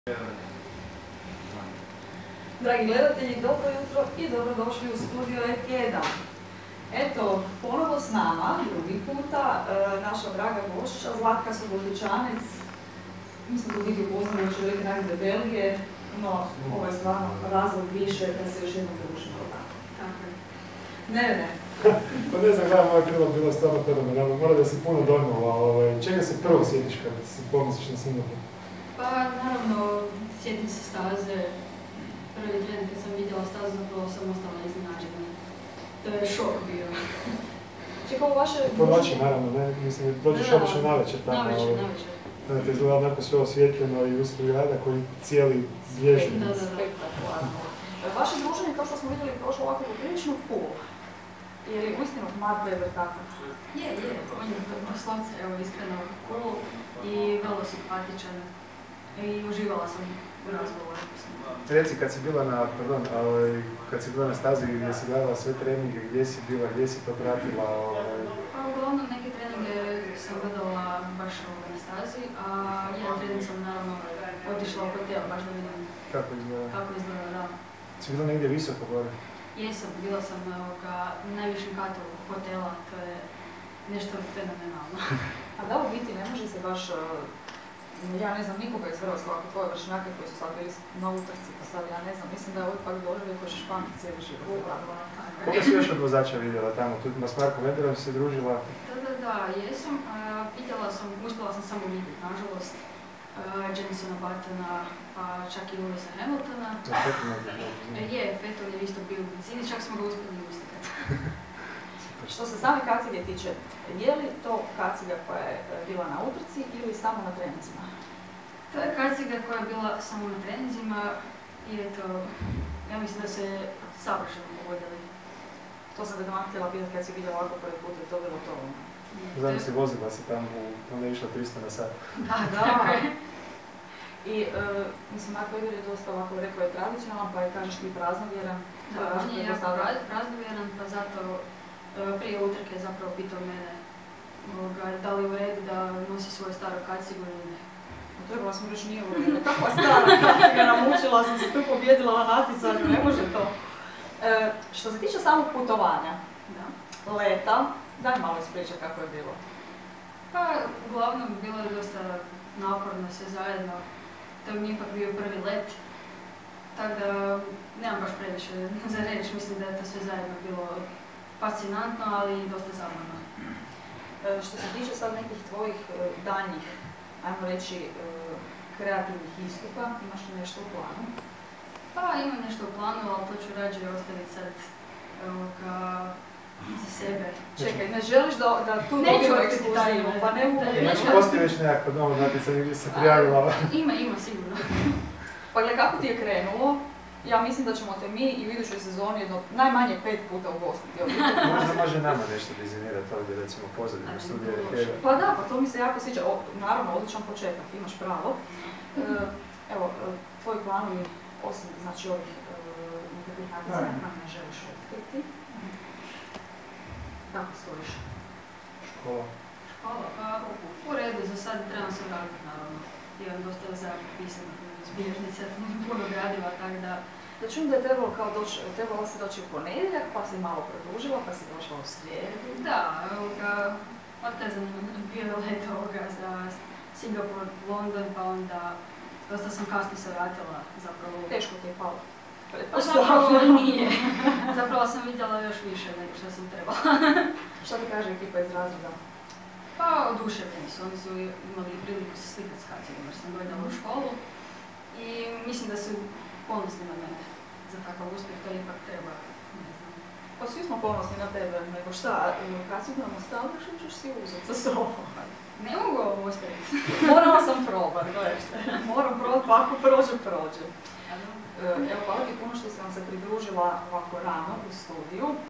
Dragi gledatelji, dobro jutro i dobrodošli u studio E1. Eto, ponovo s nama, drugi puta, naša draga gošća, Zlatka Subotičanec. Mi smo tu biti upoznali čovjek radi Belgije, no ovo je stvarno razlog više da se još jednom družimo. Tako je. Ne. Pa ne znam, gledam, ovaj prilog bilo stvarno fenomenalno. Mora da si puno dojmova. Čega se prvo sjetiš kada si pomisliš na Singapur? Pa naravno, sjetim se staze. Prvi tren kad sam vidjela stazu, zapravo sam ostala iznenađena. To je šok bio. Čekaj, ovo vaše... Po noći, naravno, ne? Mislim, dođeš obično navečer tamo. Navečer. Da te izgleda onako sve osvjetljeno i uspred grada koji cijeli zvježdi. Da. Spektakularno. Vaše druženje, kao što smo vidjeli, prošlo ovako poprilično cool. Je li uistinu Mark Webber tako? Je. On je doslovce, evo, iskreno cool i vrlo simpatičan. I uživala sam u razgovoru. Reci, kad si bila na stazi, gdje si gledala sve treninge, gdje si bila, gdje si to pratila? Pa uglavnom neke treninge sam gledala baš na stazi, a jedan trening sam naravno otišla u hotel baš da vidim kako izgleda, da. Si bila negdje visoko gore? Jesam, bila sam na najvišem katu hotela, to je nešto fenomenalno. A da, u biti ne može se baš, ja ne znam nikoga iz Hrvatskog, ako tvoje vršnjake koji su sad bili na utrci, pa sad ja ne znam, mislim da je ovo ipak doživio koji ćeš pamiti cijeli život. Koga si još od vozača vidjela tamo? Tu s Markom Webberom si se družila? Da, jesam. Uspjela sam samo vidjeti, nažalost, Jensena Buttona, pa čak i Lewisa Hamiltona. Vettel je isto bio u benzini, čak smo ga uspjeli uslikati. Što se same kacige tiče, je li to kaciga koja je bila na utrci ili samo na treninzima? To je kaciga koja je bila samo na treninzima i eto, ja mislim da se savršeno pogodili. To sam te htjela pitati kad si vidjela ovako prvi put, je to bilo to? Znam si vozila si tamo, onda je išla 300 na sat. Da. I, mislim, Mark Webber je dosta ovako rekao je tradicionalan, pa je kažeš ti praznovjeran. Da, on je jako praznovjeran, pa zato prije utrke zapravo pitao mene da li je u redu da nosi svoju staru kacigu ili ne. Trebala sam reći nije u redu, kakva stara kaciga, namučila sam se tu, pobjedila na natjecanju, ne može to. Što se tiče samog putovanja, leta, daj malo ispriča kako je bilo. Pa, uglavnom, bilo je dosta naporno sve zajedno. To mi je ipak bio prvi let, tako da nemam baš previše za reći, mislim da je to sve zajedno bilo fascinantno, ali i dosta zabavno. Što se tiče sad nekih tvojih daljnjih, ajmo reći, kreativnih istupa, imaš li nešto u planu? Pa, imam nešto u planu, ali to ću rađe ostaviti sad za sebe. Čekaj, ne želiš da tu dobiju ekskluzivu, pa ne mogu. Znači, postoji već nekako novo natjecanje gdje se prijavila? Ima, sigurno. Pa gle, kako ti je krenulo? Ja mislim da ćemo te mi i u idućoj sezoni najmanje 5 puta ugostiti. Možda može nama nešto dizajnirati ovdje, recimo pozadinu studija E1. Pa da, pa to mi se jako sviđa. Naravno, odličan početak, imaš pravo. Evo, tvoji planovi, osim znači ovih nekakvih natjecanja, ne želiš otkriti. Kako stojiš? Škola, pa u redu, za sad trebam se vratiti, naravno. Imam dosta za pisano zbilježnice, puno gradiva, tako da... Da čujem da je trebalo si doći u ponedjeljak, pa si malo produžila, pa si došla u srijedu. Da, otkad sam bio let za Singapur, London, pa onda dosta sam kasno se vratila, zapravo... Teško ti je palo. Zapravo nije. Zapravo sam vidjela još više nego što sam trebala. Šta ti kaže ekipa iz razreda? Pa, oduševljeni su. Oni su imali priliku se slikati s kacigom jer sam dojdala u školu. I mislim da su ponosni na mene za takav uspjeh, to ipak treba, ne znam. Pa svi smo ponosni na tebe, nego šta, kacigu nam ostavljaš ili ćeš si uzeti sa sobom? Ne mogu ovo ostaviti. Morala sam probat, gledajte. Moram probat, pa ako prođe. Evo, hvala ti puno što sam se pridružila ovako rano u studiju.